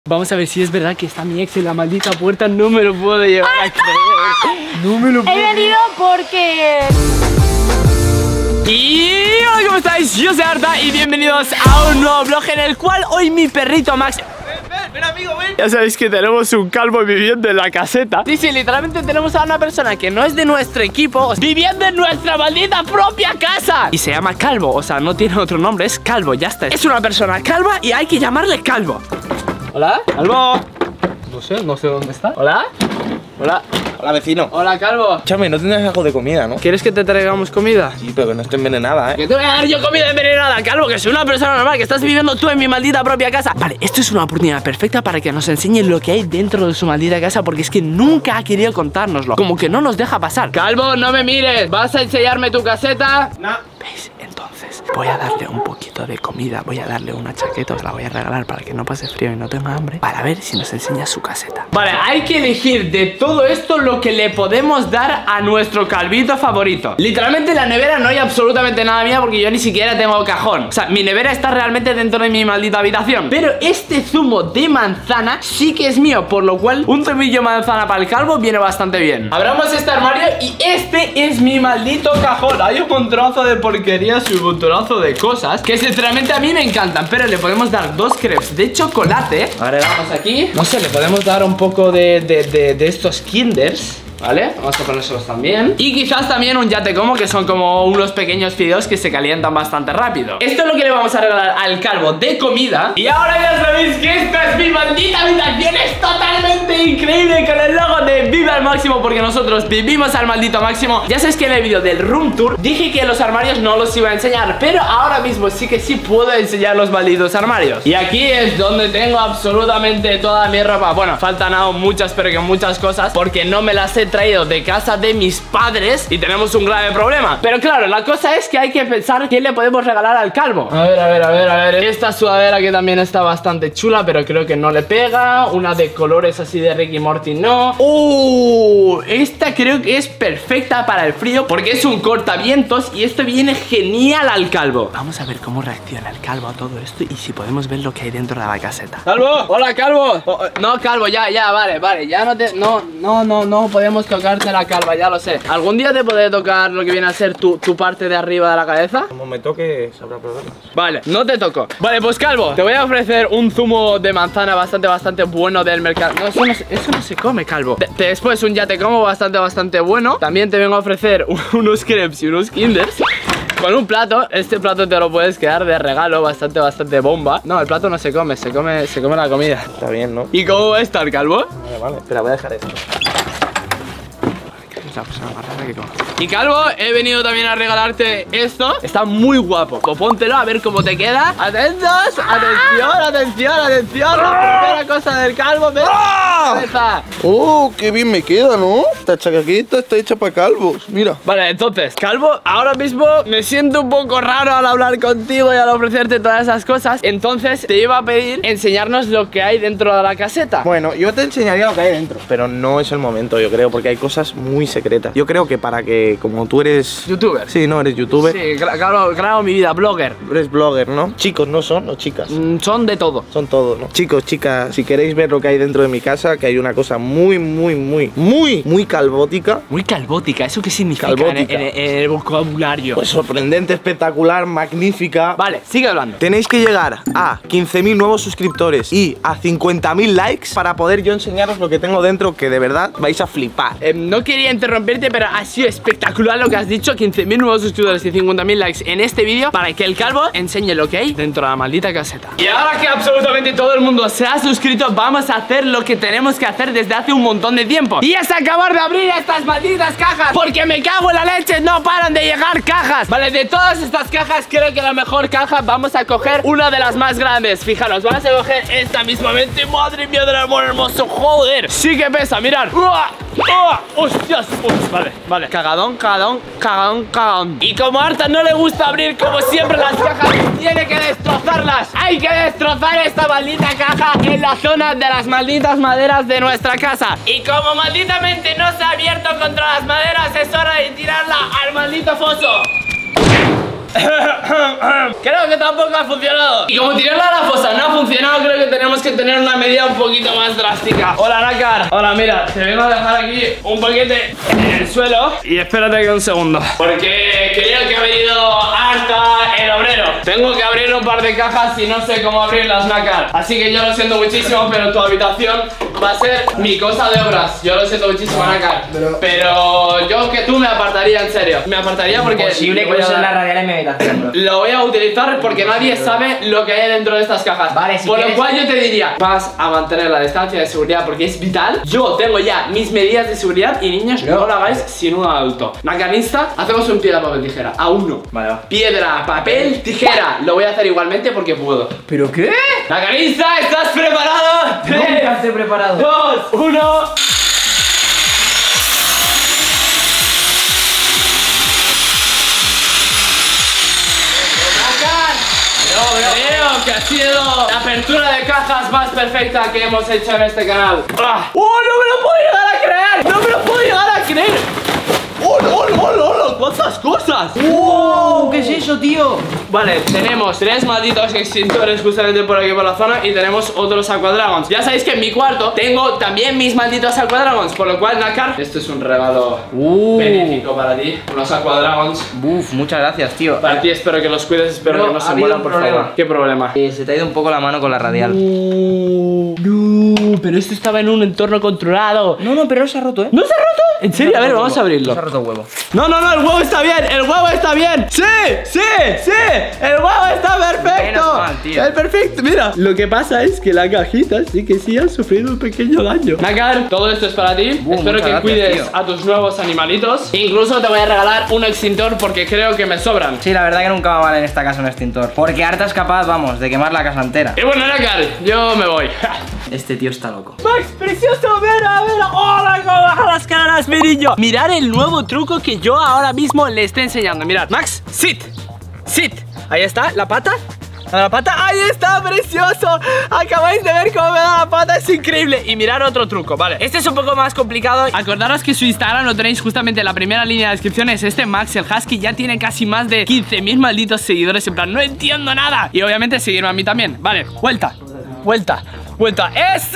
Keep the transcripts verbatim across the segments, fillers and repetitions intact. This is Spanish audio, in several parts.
Vamos a ver si es verdad que está mi ex en la maldita puerta. No me lo puedo llevar a creer. No me lo puedo. He venido porque... Y hola, ¿cómo estáis? Yo soy Arta y bienvenidos a un nuevo vlog en el cual hoy mi perrito Max... Ven, ven, ven amigo, ven. Ya sabéis que tenemos un calvo viviendo en la caseta. Sí, sí, literalmente tenemos a una persona que no es de nuestro equipo viviendo en nuestra maldita propia casa. Y se llama Calvo, o sea, no tiene otro nombre, es Calvo, ya está. Es una persona calva y hay que llamarle Calvo. ¿Hola? ¿Calvo? No sé, no sé dónde está. ¿Hola? Hola. Hola, vecino. Hola, Calvo. Escúchame, no tendrás algo de comida, ¿no? ¿Quieres que te traigamos comida? Sí, pero que no esté envenenada, ¿eh? ¿Que te voy a dar yo comida envenenada, Calvo? Que soy una persona normal, que estás viviendo tú en mi maldita propia casa. Vale, esto es una oportunidad perfecta para que nos enseñe lo que hay dentro de su maldita casa, porque es que nunca ha querido contárnoslo. Como que no nos deja pasar. Calvo, no me mires. ¿Vas a enseñarme tu caseta? No. ¿Veis? Entonces voy a darle un poquito de comida. Voy a darle una chaqueta, os la voy a regalar para que no pase frío y no tenga hambre, para ver si nos enseña su caseta. Vale, hay que elegir de todo esto lo que le podemos dar a nuestro calvito favorito. Literalmente en la nevera no hay absolutamente nada mía, porque yo ni siquiera tengo cajón. O sea, mi nevera está realmente dentro de mi maldita habitación. Pero este zumo de manzana sí que es mío, por lo cual un zumillo de manzana para el calvo viene bastante bien. Abramos este armario y este es mi maldito cajón. Hay un montonazo de porquerías y un montonazo de cosas que sinceramente a mí me encantan, pero le podemos dar dos crepes de chocolate. Agregamos aquí, no sé, le podemos dar un poco de, de, de, de estos Kinders. ¿Vale? Vamos a ponérselos también. Y quizás también un ya te como, que son como unos pequeños fideos que se calientan bastante rápido. Esto es lo que le vamos a regalar al calvo de comida. Y ahora ya sabéis que esta es mi maldita habitación. Es totalmente increíble, con el logo de Vive al Máximo, porque nosotros vivimos al maldito máximo. Ya sabéis que en el vídeo del room tour dije que los armarios no los iba a enseñar, pero ahora mismo sí que sí puedo enseñar los malditos armarios. Y aquí es donde tengo absolutamente toda mi ropa. Bueno, faltan aún muchas, pero que muchas cosas, porque no me las he traído de casa de mis padres y tenemos un grave problema. Pero claro, la cosa es que hay que pensar qué le podemos regalar al calvo. A ver, a ver, a ver, a ver. Esta sudadera que también está bastante chula, pero creo que no le pega. Una de colores así de Ricky Morty, no. ¡Uh! Esta creo que es perfecta para el frío, porque es un cortavientos y esto viene genial al calvo. Vamos a ver cómo reacciona el calvo a todo esto y si podemos ver lo que hay dentro de la caseta. ¡Calvo! ¡Hola, calvo! Oh, no, calvo, ya, ya, vale, vale. Ya no te... No, no, no, no podemos tocarte la calva, ya lo sé. ¿Algún día te podré tocar lo que viene a ser tu, tu parte de arriba de la cabeza? Como me toque, sabrá problemas. Vale, no te toco. Vale, pues calvo, te voy a ofrecer un zumo de manzana bastante, bastante bueno del mercado. No, eso no, eso no se come, calvo. De, después un ya te como bastante, bastante bueno. También te vengo a ofrecer unos crepes y unos Kinders con un plato. Este plato te lo puedes quedar de regalo, bastante, bastante bomba. No, el plato no se come, se come, se come la comida. Está bien, ¿no? ¿Y cómo va a estar, calvo? Vale, vale, espera, voy a dejar esto. La persona más rara que conozco. Y calvo, he venido también a regalarte esto. Está muy guapo. Pues póntelo a ver cómo te queda. Atentos, atención, atención, atención. La primera cosa del calvo. ¡Ah! Oh, qué bien me queda, ¿no? Esta chaqueta está hecha para calvos, mira. Vale, entonces, calvo, ahora mismo me siento un poco raro al hablar contigo y al ofrecerte todas esas cosas. Entonces te iba a pedir enseñarnos lo que hay dentro de la caseta. Bueno, yo te enseñaría lo que hay dentro, pero no es el momento, yo creo, porque hay cosas muy secretas. Yo creo que para que, como tú eres... ¿Youtuber? Sí, no, eres youtuber. Sí, claro, claro, mi vida, blogger. Eres blogger, ¿no? Chicos, ¿no son? ¿O chicas? Mm, son de todo. Son todo, ¿no? Chicos, chicas, si queréis ver lo que hay dentro de mi casa, que hay una cosa muy, muy, muy, muy, muy calvótica. Muy calvótica, ¿eso qué significa calvótica. En, en, en el vocabulario? Pues sorprendente, espectacular, magnífica. Vale, sigue hablando. Tenéis que llegar a quince mil nuevos suscriptores y a cincuenta mil likes para poder yo enseñaros lo que tengo dentro, que de verdad vais a flipar. Eh, no quería interrumpirte, pero ha sido espectacular lo que has dicho. Quince mil nuevos suscriptores y cincuenta mil likes en este vídeo para que el calvo enseñe lo que hay dentro de la maldita caseta. Y ahora que absolutamente todo el mundo se ha suscrito, vamos a hacer lo que tenemos que hacer desde hace un montón de tiempo, y es acabar de abrir estas malditas cajas, porque me cago en la leche, no paran de llegar cajas. Vale, de todas estas cajas creo que la mejor caja vamos a coger una de las más grandes. Fijaros, vamos a coger esta mismamente. Madre mía del amor hermoso, joder, sí que pesa, mirad. ¡Uah! ¡Uah! ¡Hostias! Uf, vale, vale, cagadón, cagadón, cagadón, cagadón. Y como a Arta no le gusta abrir como siempre las cajas, tiene que destrozarlas. Hay que destrozar esta maldita caja en la zona de las malditas maderas de nuestra casa. Y como malditamente no se ha abierto contra las maderas, es hora de tirarla al maldito foso. Creo que tampoco ha funcionado. Y como tirarla a la fosa no ha funcionado, creo que tenemos que tener una medida un poquito más drástica. Hola, Nácar. Hola, mira, te vengo a dejar aquí un paquete en el suelo. Y espérate que un segundo, porque creo que ha venido hasta el obrero. Tengo que abrir un par de cajas y no sé cómo abrirlas, Nácar. Así que yo lo siento muchísimo, pero tu habitación va a ser mi cosa de obras. Yo lo siento muchísimo, Nácar. Pero, pero yo que tú me apartaría, en serio. Me apartaría porque es posible que uses la radial en mi habitación, bro. Lo voy a utilizar porque nadie sabe lo que hay dentro de estas cajas. Vale, si Por quieres... lo cual yo te diría, vas a mantener la distancia de seguridad porque es vital. Yo tengo ya mis medidas de seguridad y niños, no, no lo hagáis sin un adulto. Nacarista, hacemos un piedra, papel, tijera. A uno. Vale, va. Piedra, papel, tijera. Lo voy a hacer igualmente porque puedo. ¿Pero qué? Nacarista, ¿estás preparado? Nunca estoy preparado. Dos, uno. Creo que ha sido la apertura de cajas más perfecta que hemos hecho en este canal. ¡Ah! ¡Oh, no me lo puedo llegar a creer! ¡No me lo puedo llegar a creer! ¡Oh, no, no, no, no! ¡Cuántas cosas! ¡Wow! ¿Qué es eso, tío? Vale, tenemos tres malditos extintores justamente por aquí por la zona y tenemos otros Aquadragons. Ya sabéis que en mi cuarto tengo también mis malditos Aquadragons, por lo cual, Nácar, esto es un regalo uh. benéfico para ti. Unos Aquadragons. Uf, muchas gracias, tío. Para ti espero que los cuides, espero Pero que no se ha habido mueran, un por problema. favor. ¿Qué problema? Eh, se te ha ido un poco la mano con la radial. Uh, no, pero esto estaba en un entorno controlado. No, no, pero no se ha roto, ¿eh? ¿No se ha roto? ¿En serio? A ver, vamos a abrirlo. No se ha roto el huevo. No, no, no, el huevo está bien, el huevo está bien. Sí, sí, sí, el huevo está perfecto. Menos mal, tío. Es perfecto, mira. Lo que pasa es que la cajita sí que sí ha sufrido un pequeño daño. Nácar, todo esto es para ti. Uh, Espero que gracias, cuides tío. a tus nuevos animalitos. Incluso te voy a regalar un extintor porque creo que me sobran. Sí, la verdad que nunca va mal en esta casa un extintor. Porque Arta es capaz, vamos, de quemar la casa entera. Y bueno, Nácar, yo me voy. Este tío está loco. Max, precioso, mira, mira. Hola, cómo baja las caras, mi niño. Mirad el nuevo truco que yo ahora mismo le estoy enseñando. Mirad, Max, sit, sit. Ahí está, la pata. La pata, ahí está, precioso. Acabáis de ver cómo me da la pata, es increíble. Y mirad otro truco, vale. Este es un poco más complicado. Acordaros que su Instagram lo tenéis justamente en la primera línea de descripción. Es este Max, el Husky. Ya tiene casi más de quince mil malditos seguidores. En plan, no entiendo nada. Y obviamente seguirme a mí también. Vale, vuelta, vuelta, vuelta. ¡Eso!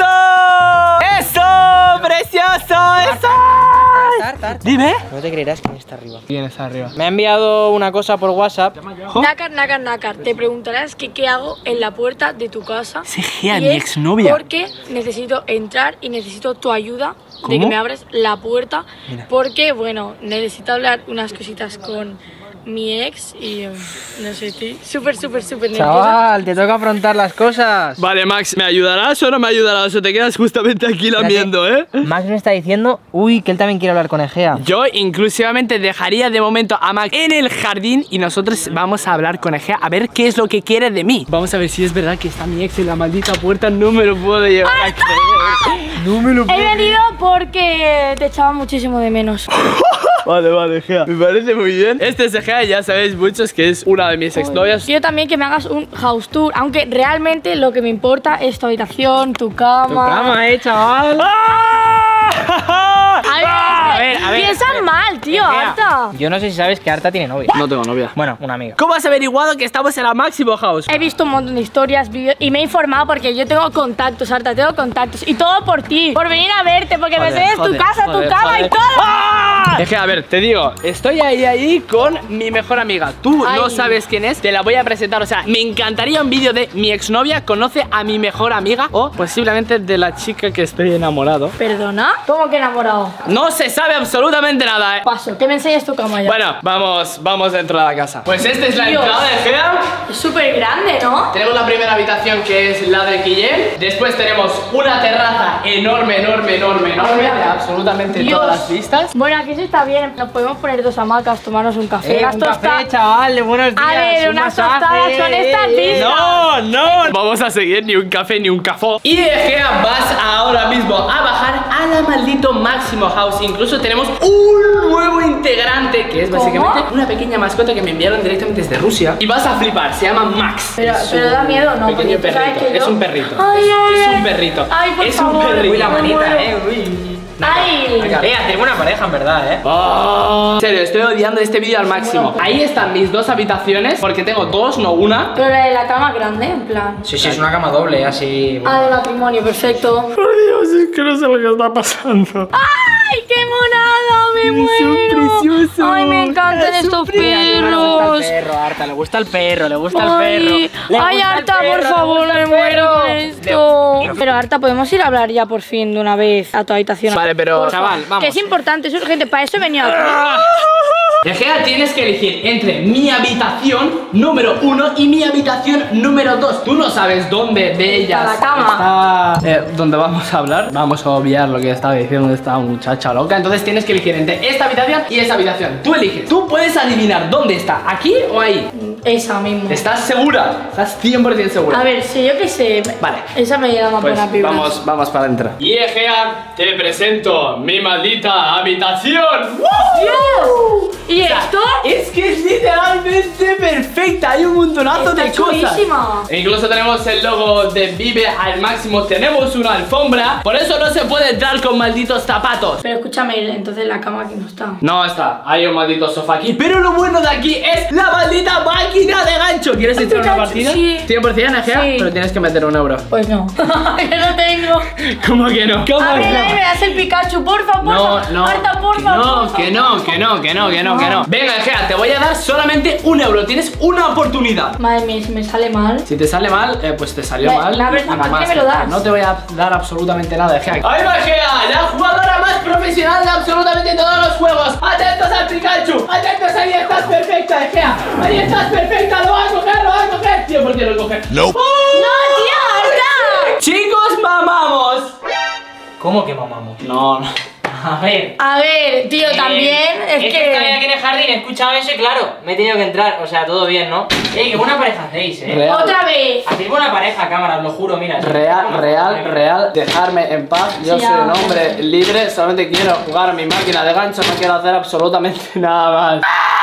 ¡Eso! ¡Precioso! ¡Eso! Dime. No te creerás quién está arriba. ¿Quién está arriba? Me ha enviado una cosa por WhatsApp. Nácar, Nácar, Nácar, te preguntarás que qué hago en la puerta de tu casa. Se gea, Y mi es exnovia. Porque necesito entrar y necesito tu ayuda ¿Cómo? de que me abres la puerta. Mira. Porque, bueno, necesito hablar unas cositas con mi ex y eh, no sé, estoy súper, súper, súper nerviosa. Chaval, te toca afrontar las cosas. Vale, Max, ¿me ayudarás o no me ayudarás? O te quedas justamente aquí lamiendo, ¿eh? Max me está diciendo, uy, que él también quiere hablar con Egea. Yo inclusivamente dejaría de momento a Max en el jardín y nosotros vamos a hablar con Egea a ver qué es lo que quiere de mí. Vamos a ver si es verdad que está mi ex en la maldita puerta. No me lo puedo llevar a creer. No me lo puedo. He venido porque te echaba muchísimo de menos. Vale, vale, Egea. Me parece muy bien. Este es Egea y ya sabéis muchos que es una de mis exnovias. Quiero también que me hagas un house tour, aunque realmente lo que me importa es tu habitación, tu cama. Tu cama, eh, chaval. A ver, A ver, a ver, piensan a ver. mal, tío, Egea, Arta. Yo no sé si sabes que Arta tiene novia. No tengo novia. Bueno, una amiga. ¿Cómo has averiguado que estamos en la Máximo House? He visto un montón de historias, vídeos y me he informado porque yo tengo contactos, Arta, tengo contactos. Y todo por ti, por venir a verte, porque me Joder, enseñas tu joder, casa, joder, tu cama joder. y todo. ¡Ah! Es que, a ver, te digo, estoy ahí, ahí con mi mejor amiga. Tú Ay. no sabes quién es, te la voy a presentar. O sea, me encantaría un vídeo de mi exnovia conoce a mi mejor amiga o posiblemente de la chica que estoy enamorado. ¿Perdona? ¿Cómo que enamorado? No se sabe absolutamente nada, ¿eh? Paso, que me enseñes tu cama ya. Bueno, vamos, vamos dentro de la casa. Pues esta es la Dios. entrada de Egea. Es súper grande, ¿no? Tenemos la primera habitación que es la de Guillem. Después tenemos una terraza enorme, enorme, enorme, enorme de absolutamente Dios. todas las vistas. Bueno, aquí sí está bien. Nos podemos poner dos hamacas, tomarnos un café. Eh, Las un tosta- café, chaval, de buenos días. A ver, un unas masaje, tostadas con estas eh. vistas. No, no vamos a seguir ni un café ni un cafó. Y Egea, vas ahora mismo a bajar a la maldito Máximo House. Incluso tenemos un nuevo integrante que es ¿Cómo? básicamente una pequeña mascota que me enviaron directamente desde Rusia. Y vas a flipar, se llama Max. Pero, Es pero un da miedo, ¿no? Pequeño Porque tú sabes perrito, que es yo- un perrito. Ay, es, ay, es ay. un perrito. Ay, por es favor. un perrito. Uy, la Me manita, muero. eh, uy. ¡Ay! Venga, tengo una pareja en verdad, eh. Oh, en serio, estoy odiando este vídeo al máximo. Ahí están mis dos habitaciones, porque tengo dos, no una. Pero la de la cama grande, en plan. Sí, sí, es una cama doble, así. Ah, de matrimonio, perfecto. Por Dios, es que no sé lo que está pasando. ¡Ay, qué monada! ¡Me muero! Precioso. ¡Ay, me encantan estos perros! perro, Arta, le gusta el perro, le gusta Ay, el perro. Le ay, gusta el Arta, perro, por le favor, gusta me el muero perro. con esto. Pero Arta, podemos ir a hablar ya por fin de una vez a tu habitación. Vale, pero Por chaval, favor, vamos. Que es importante, es urgente, para eso he venido aquí. Egea, tienes que elegir entre mi habitación número uno y mi habitación número dos. Tú no sabes dónde de ellas la cama. está eh, donde vamos a hablar. Vamos a obviar lo que estaba diciendo esta muchacha loca. Entonces tienes que elegir entre esta habitación y esa habitación. Tú eliges. Tú puedes adivinar dónde está, aquí o ahí. Esa misma. ¿Estás segura? ¿Estás cien por cien segura? A ver, si yo qué sé. Vale. Esa me llama Pues buena vibra. vamos, vamos para adentro. Y Egea, te presento mi maldita habitación. ¡Dios! ¿Y O sea, esto? es que es literalmente perfecta. Hay un montonazo Está de cosas. chulísima. E incluso tenemos el logo de Vive al máximo. Tenemos una alfombra. Por eso no se puede entrar con malditos zapatos. Pero escúchame, entonces la cama aquí no está. No está, hay un maldito sofá aquí. Pero lo bueno de aquí es la maldita máquina de gancho. ¿Quieres echar una Pikachu, partida? sí. cien por cien, Egea, Sí. pero tienes que meter un euro. Pues no. Que no tengo. ¿Cómo que no? ¿Cómo A ver, que ahí me no? das el Pikachu, porfa, porfa. No, no, Marta, porfa, que no, porfa, que no, porfa. que no, que no, que no, que no, que no. Venga, Egea, te voy a dar solamente un euro. Tienes una oportunidad. Madre mía, si me sale mal. Si te sale mal, eh, pues te salió La- mal. la verdad, y nada ¿para qué más. me lo das? No te voy a dar absolutamente nada, Egea. ¡Ahí va, Egea! La jugadora más profesional de absolutamente todos los juegos. ¡Atentos al Pikachu! ¡Atentos! Ahí estás perfecta, Egea. Ahí estás perfecta. Lo va a coger, lo va a coger. Tío, ¿por qué lo coge? No. ¡Oh! ¡No, tío, Arta! Chicos, mamamos. ¿Cómo que mamamos? No, no. A ver. A ver, tío, Eh, también es, es que... estaba aquí en el jardín, he escuchado eso y claro, me he tenido que entrar, o sea, todo bien, ¿no? Ey, qué buena pareja hacéis, eh. Real. Otra vez. Hacéis buena pareja, cámara, os lo juro, mira. Real, real, real, dejarme en paz. Yo Sí, soy un ya. hombre libre, solamente quiero jugar a mi máquina de gancho, no quiero hacer absolutamente nada más.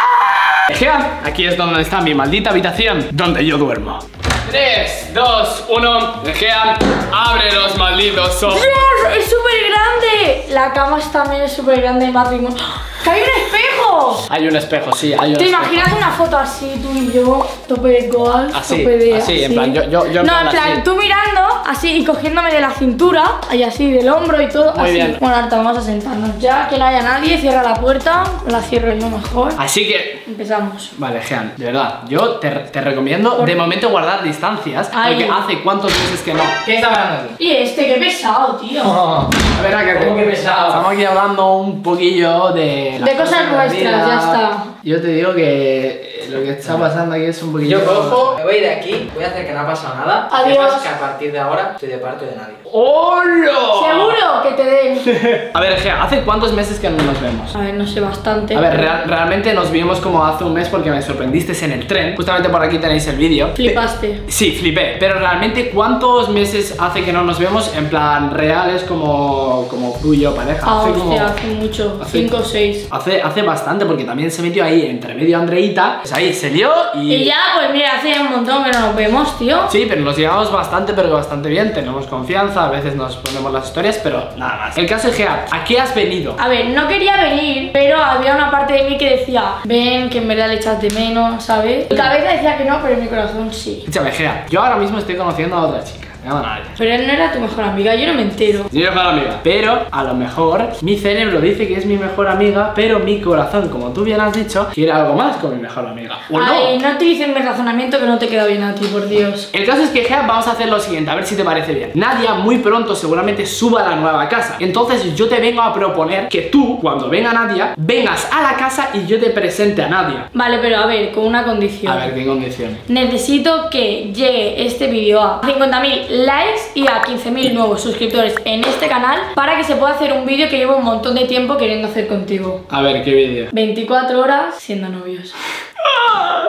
Egea, aquí es donde está mi maldita habitación, donde yo duermo. tres, dos, uno, Egea, abre los malditos ojos. ¡Dios! ¡Es súper grande! La cama también es súper grande de matrimonio. ¡Que hay un espejo! Hay un espejo, sí, hay un ¿Te espejo. imaginas una foto así, tú y yo, tope de golf, Así, tope de así, en plan, yo- yo- yo en No, plan en plan, así. tú mirando, así, y cogiéndome de la cintura, y así, del hombro y todo, Muy así. bien. Bueno, Arta, vamos a sentarnos ya, que no haya nadie, cierra la puerta, la cierro yo mejor. Así que Empezamos. vale, Jean, de verdad, yo te, te recomiendo Por- de momento guardar distancias. Ay. Porque hace cuántos meses que no. ¿Qué está hablando aquí? Y este, qué pesado, tío. A ver, acá, ¿Cómo que pesado? Estamos aquí hablando un poquillo de. las De cosas la nuestras, vida. ya está. Yo te digo que lo que está pasando aquí es un poquillo. Yo cojo, me voy de aquí, voy a hacer que no ha pasado nada. Adiós. Sepas que a partir de ahora estoy de parte de nadie. ¡Hola! ¿Seguro que te den? A ver, Gea, ¿hace cuántos meses que no nos vemos? A ver, no sé, bastante. A ver, real- realmente nos vimos como hace un mes porque me sorprendiste en el tren. Justamente por aquí tenéis el vídeo. Flipaste. Sí, flipé. Pero realmente, ¿cuántos meses hace que no nos vemos? En plan, reales como, como tú y yo, pareja. Ah, Hace como- hostia, hace mucho. hace- Cinco o seis. Hace, hace bastante, porque también se metió ahí entre medio Andreita. Pues ahí se lió y. Y ya, pues mira, hace un montón que no nos vemos, tío. Sí, pero nos llevamos bastante, pero bastante bien. Tenemos confianza, a veces nos ponemos las historias, pero nada más. El caso es que, ¿a qué has venido? A ver, no quería venir, pero había una parte de mí que decía, ven, que en verdad le echas de menos, ¿sabes? Mi cabeza decía que no, pero mi corazón sí. Escúchame, Gea, yo ahora mismo estoy conociendo a otra chica. Me llama Nadia. Pero él no era tu mejor amiga, yo no me entero. Mi mejor amiga. Pero a lo mejor mi cerebro dice que es mi mejor amiga, pero mi corazón, como tú bien has dicho, quiere algo más con mi mejor amiga. ¿O Ay, no? no utilices mi razonamiento que no te queda bien a ti, por Dios. El caso es que, Gea, vamos a hacer lo siguiente, a ver si te parece bien. Nadia muy pronto seguramente suba a la nueva casa. Entonces yo te vengo a proponer que tú, cuando venga Nadia, vengas a la casa y yo te presente a Nadia. Vale, pero a ver, con una condición. A ver, ¿qué condición? Necesito que llegue este vídeo a cincuenta mil likes y a quince mil nuevos suscriptores en este canal para que se pueda hacer un vídeo que llevo un montón de tiempo queriendo hacer contigo. A ver, ¿qué vídeo? veinticuatro horas siendo novios.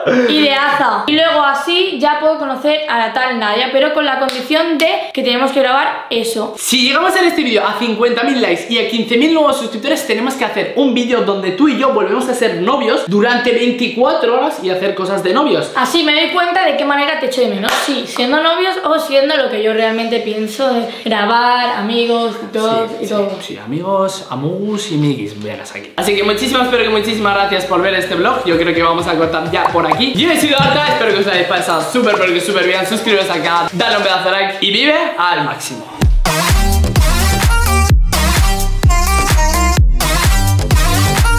y de Aza. Y luego así ya puedo conocer a la tal Nadia, pero con la condición de que tenemos que grabar eso. Si llegamos en este vídeo a cincuenta mil likes y a quince mil nuevos suscriptores, tenemos que hacer un vídeo donde tú y yo volvemos a ser novios durante veinticuatro horas y hacer cosas de novios. Así me doy cuenta de qué manera te echo de menos. Sí, siendo novios o siendo lo que yo realmente pienso de grabar, amigos, todos sí, y sí, todo. Sí, amigos, amus y miguis, verás aquí. Así que muchísimas, pero que muchísimas gracias por ver este vlog. Yo creo que vamos a cortar ya por aquí. Yo he sido Arta, espero que os hayáis pasado súper, pero que súper bien. Suscribiros acá, dale un pedazo de like y vive al máximo.